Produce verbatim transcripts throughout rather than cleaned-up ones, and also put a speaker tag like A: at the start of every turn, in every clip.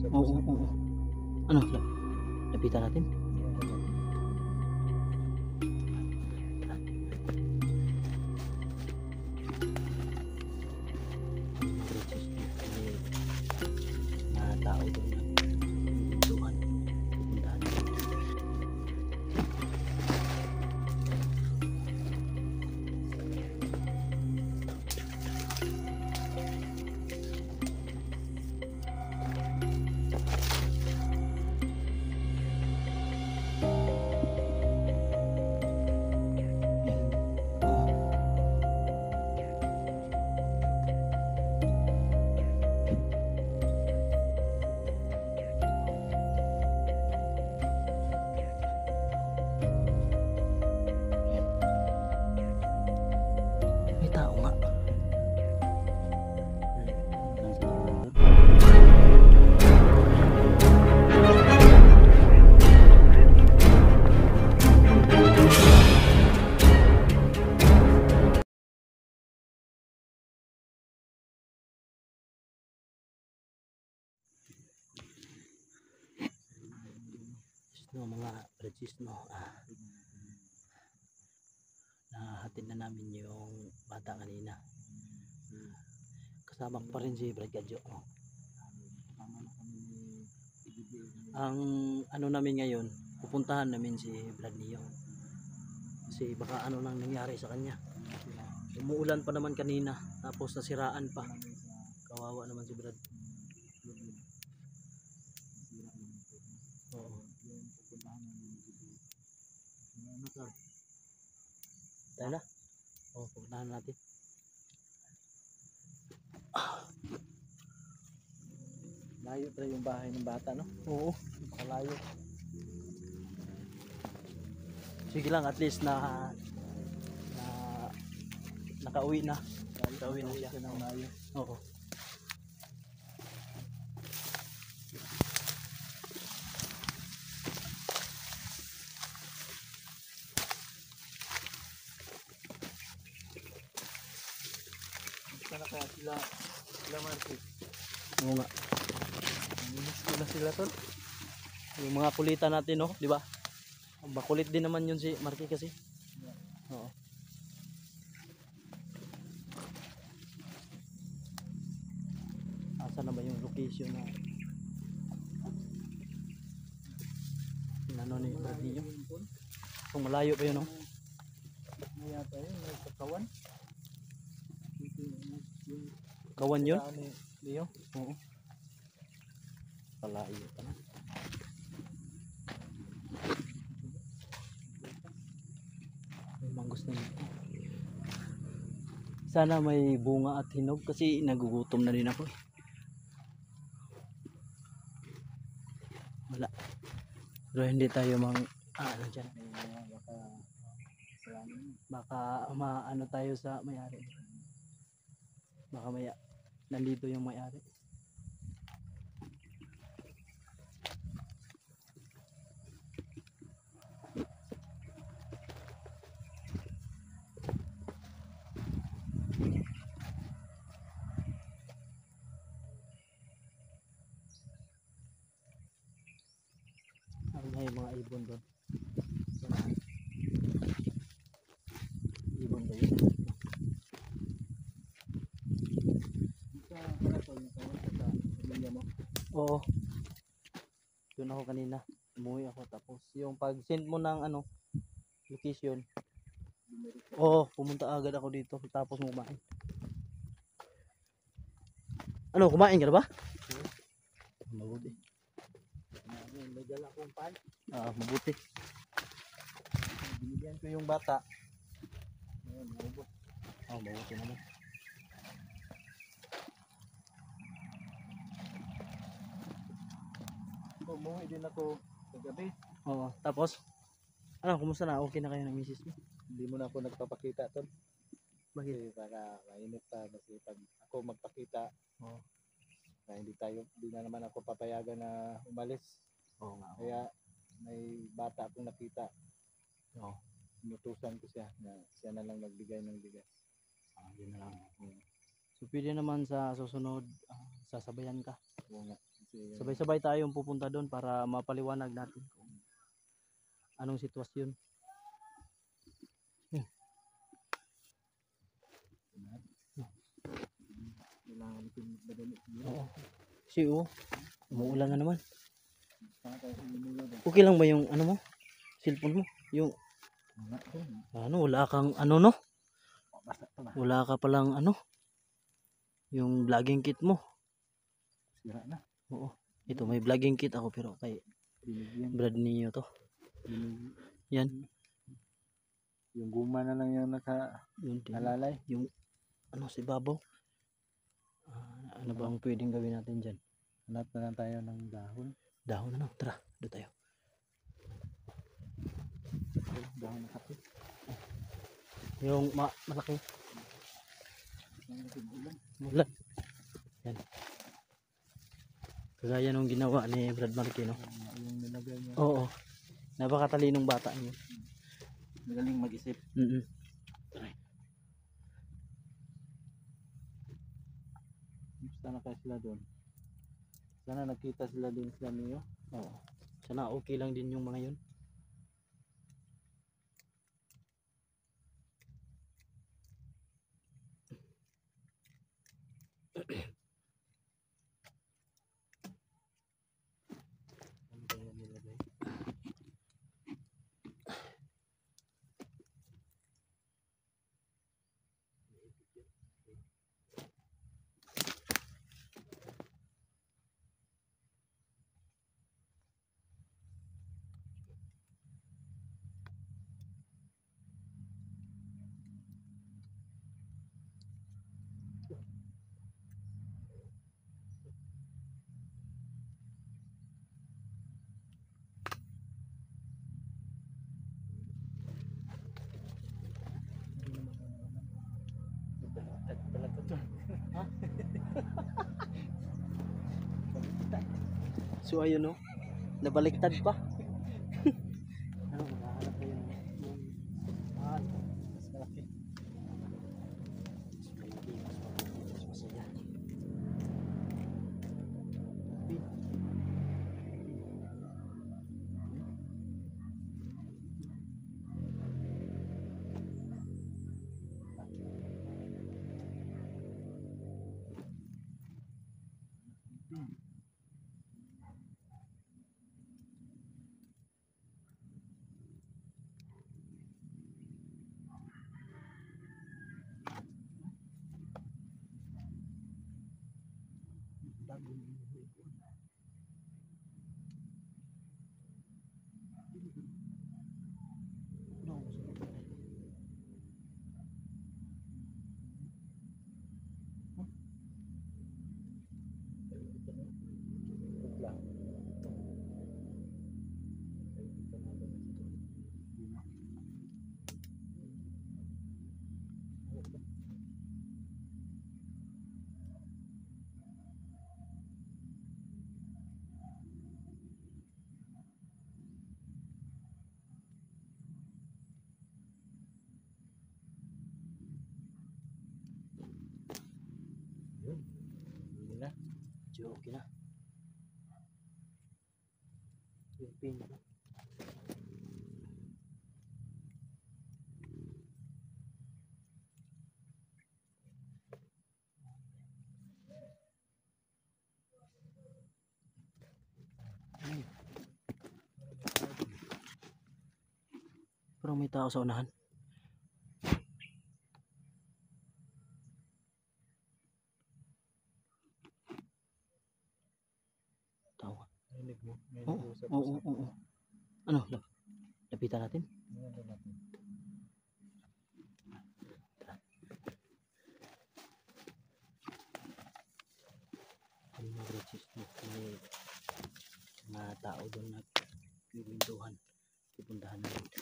A: Oo, oo, oo. Ano? Lapitan natin. Mga tao doon na pintuan. Pupuntahan natin. May tao nga. No, mga bridges no. Ah. Nahatid na namin yung bata kanina. Hmm. Kasama ko pa rin si Brad Gadjo. Oh. Ang ano namin ngayon, pupuntahan namin si Brad Neo. Kasi baka ano nang nangyari sa kanya. Umuulan pa naman kanina, tapos nasiraan pa. Kawawa naman si Brad. Oo. Tala? Oo, pupuntahan natin.
B: Layo pa yung bahay ng bata, no?
A: Oo,
B: Malayo.
A: sige lang, at least na na nakauwi na. Nakauwi na siya.
B: Ng layo.
A: Oo.
B: Sana kaya sila, sila Marcos.
A: Oo nga.
B: Minis ko na sila tol.
A: Yung mga kulitan natin, no, di ba? Makulit din naman yun si Marky kasi. Oo. Asa na ba yung location na ano ni Brad Neo? Kung malayo pa yun, no?
B: May yata yun, may kakawan.
A: Kawan yun?
B: Saan ni Leo?
A: Oo. Palayo pa na. May manggos na dito. Sana may bunga at hinog kasi nagugutom na rin ako. Wala. Pero hindi tayo mang ah, ano dyan.
B: Baka,
A: Baka maano tayo sa may-ari. Baka maya nandito yung may-ari. Ano na yung mga ibon doon? Ibon ba yun?
B: sa pala tol, nakawan ka sa pamilya mo.
A: Oo. Doon ako kanina. Umuwi ako tapos yung pag send mo ng ano location. Oo, pumunta agad ako dito tapos kumain. Ano, kumain ka na ba? Mabuti.
B: May dala akong pan.
A: Ah, mabuti.
B: Binigyan ko yung bata. Ayun, maubos.
A: Oh, mabuti naman.
B: Umuwi din ako kagabi.
A: Oo, tapos ano, kumusta na? Okay na kayo ng misis mo?
B: Hindi mo na ako nagpapakita tol.
A: Bakit?
B: Kasi para mainit pa kasi pag ako magpakita,
A: Oo.
B: na hindi tayo, hindi na naman ako papayagan na umalis.
A: Oo nga.
B: Kaya may bata akong nakita.
A: Oo.
B: Inutusan ko siya na siya na lang magbigay ng bigas.
A: Ah, yun na lang. So pwede naman sa susunod, ah, sasabayan ka.
B: Oo nga. Kasi Kasi,
A: Sabay-sabay tayong pupunta doon para mapaliwanag natin kung anong sitwasyon.
B: kailangan natin magdadali siguro.
A: Oo. Kasi oh, umuulan na naman.
B: Saka tayo sa Manila doon.
A: Okay lang ba yung ano mo? Cellphone mo? Yung
B: Wala to.
A: ano, wala kang ano no?
B: Basta to na.
A: Wala ka palang ano? Yung vlogging kit mo.
B: Sira na.
A: Oo. Ito may vlogging kit ako pero kay
B: Binigyan.
A: Brad niyo to.
B: Binig-
A: Yan.
B: Yung guma na lang yung naka
A: Yun din.
B: nalalay.
A: Yung ano si Babaw. Ah, ano bang pwedeng gawin natin diyan?
B: Hanap na lang tayo ng dahon.
A: Dahon na no. Tara, doon tayo.
B: Dahon na kape.
A: Yung ma malaki
B: Ang natin ulan.
A: mulan. Yan. Kagaya nung ginawa ni Brad Marquez, no?
B: Yung nilagay niya.
A: Oo. Napakatalinong bata niyo.
B: Magaling mag-isip.
A: Mm.
B: Sana kaya sila doon. Sana nakita sila doon sila niyo.
A: Oo. Sana okay lang din yung mga yun.
B: Ano kaya nilagay? Baliktad pala to.
A: Ha? So ayun no. Nabaliktad pa. Ano, maghahanap tayo ng yung mahal.
B: Mas malaki.
A: Mas malaki, mas malaki, mas masaya.
B: Yun. Hindi na.
A: Medyo okay na. Yung pin na. Parang may tao sa unahan. Tao.
B: Narinig mo. May
A: Oo,
B: nag-uusap
A: oo, oo, oo. Ano? lap- Lapitan natin?
B: Ano natin?
A: Ano yung bridges? May mga tao doon nagpipintuhan. Pupuntahan natin.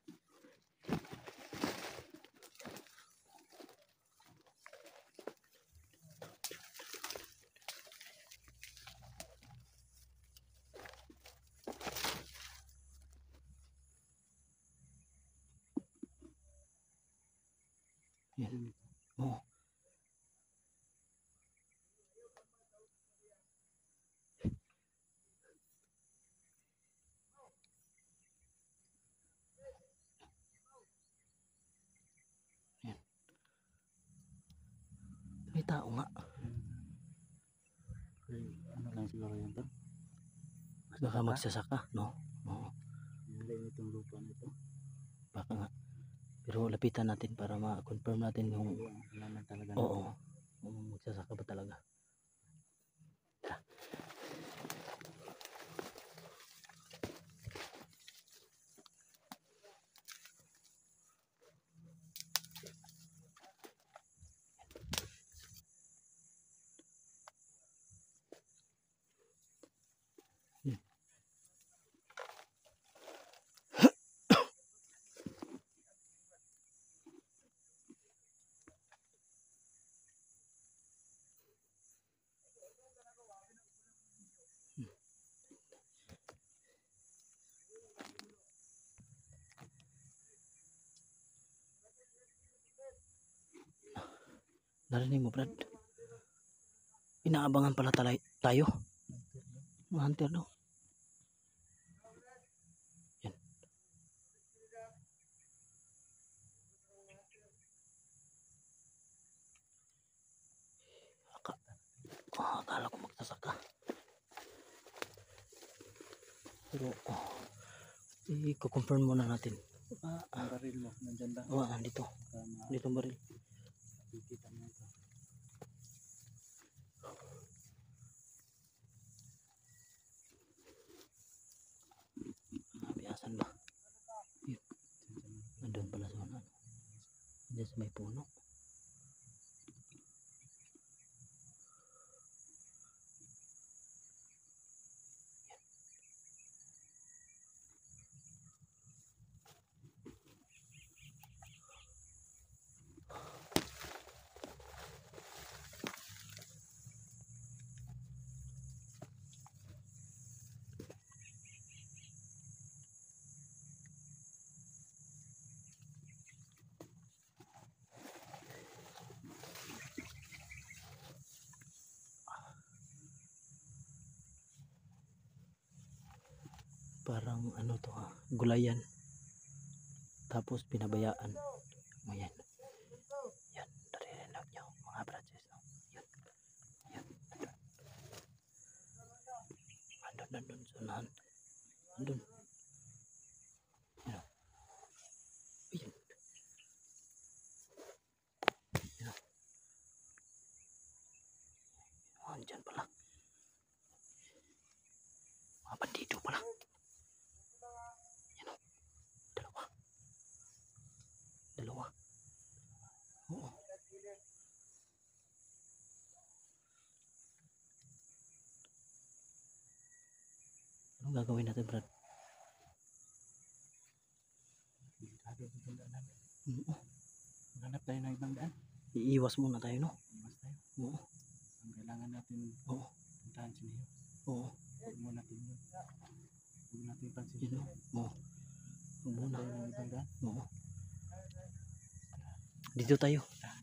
A: Yan. Oo. tao nga.
B: Ay, ano lang siguro yun to?
A: Baka magsasaka, no? Oo,
B: Hindi itong lupa nito.
A: baka nga. Pero lapitan natin para ma-confirm natin yung
B: Wala na talaga.
A: oo, kung magsasaka ba talaga. Hmm. Narinig mo, Brad? Inaabangan pala talay, tayo. Mga hunter daw. Yan. Aka, oh, akala ko magsasaka. Pero, oh, i-confirm muna natin. Ah,
B: Ang baril mo, nandyan ba?
A: oh, andito.
B: Tama.
A: Dito ang baril.
B: Kikita mo ito.
A: Nabiyasan ba? Yun. Nandun pala sa ano. Diyan sa may puno. Parang ano to ha, gulayan. Tapos pinabayaan. O yan. Yan, naririnig nyo mga branches. No? Yan. Yan. Andun, andun, sa unahan. Andun. Yan. Ayan. Yan. Oh, andyan pala. Mga bandido pala. Yan o. Dalawa. Dalawa. Oo. Anong gagawin natin, Brad?
B: Delikado sa tanda namin.
A: Oo.
B: Maghanap tayo ng ibang daan.
A: Iiwas muna tayo, no?
B: Iwas tayo.
A: Oo.
B: Ang kailangan natin
A: Oo.
B: puntahan si Neo.
A: Oo.
B: Huwag mo natin yun. Huwag natin pansin.
A: Yun o. Oo. Huwag muna.
B: Tayo ng ibang daan.
A: Oo. Dito tayo.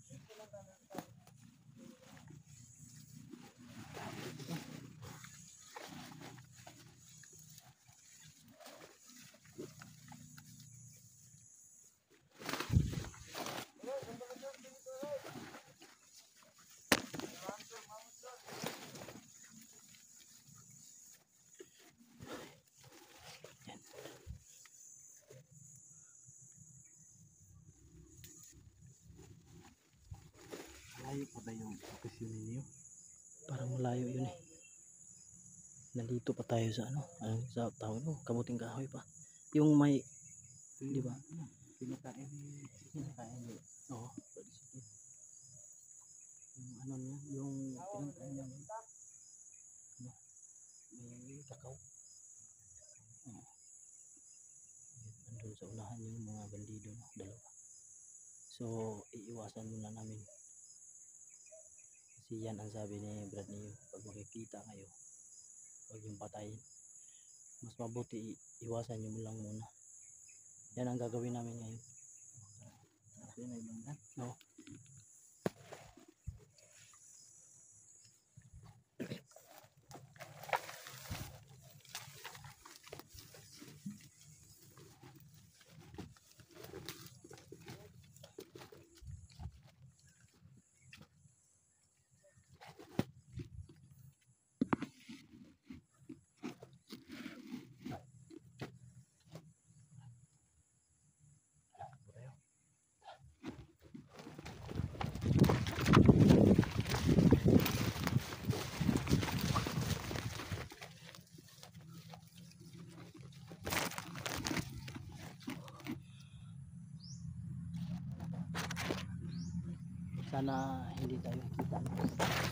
B: Layo pa ba yung okasyon ni Neo?
A: Parang malayo yun eh. Nandito pa tayo sa ano, ano sa tawag mo, kamuting kahoy pa. Yung may, di ba?
B: Ano? Pinakain ni Pinakain ni
A: Oo. Yung ano niya, yung pinuntahan niya. Ano? May kakao. Oo. Andun sa unahan yung mga bandido, no? Dalawa. So, iiwasan muna namin. Kasi yan ang sabi ni Brad niyo, pag makikita kayo, huwag yung patayin. Mas mabuti iwasan nyo lang muna. Yan ang gagawin namin ngayon.
B: Kasi na ibang daan.
A: No? Sana hindi tayo kita.